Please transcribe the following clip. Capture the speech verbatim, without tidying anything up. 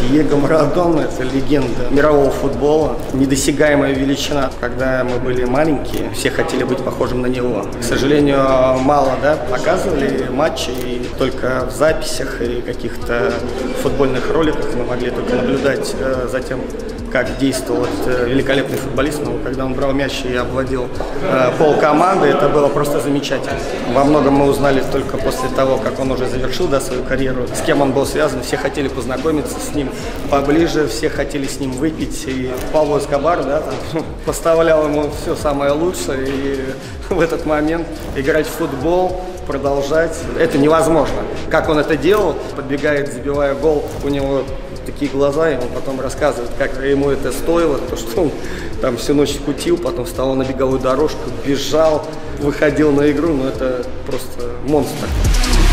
Диего Марадона – это легенда мирового футбола, недосягаемая величина. Когда мы были маленькие, все хотели быть похожим на него. К сожалению, мало да, показывали матчи, и только в записях и каких-то футбольных роликах мы могли только наблюдать э, за тем, как действовал этот великолепный футболист. Но когда он брал мяч и обводил э, пол команды, это было просто замечательно. Во многом мы узнали только после того, как он уже завершил да, свою карьеру, с кем он был связан. Все хотели познакомиться с ним поближе, все хотели с ним выпить. И Пабло Эскобар да, там, поставлял ему все самое лучшее. И в этот момент играть в футбол, продолжать, это невозможно. Как он это делал, подбегает, забивая гол, у него такие глаза, и он потом рассказывает, как ему это стоило, то, что он там всю ночь кутил, потом встал на беговую дорожку, бежал, выходил на игру, ну это просто монстр.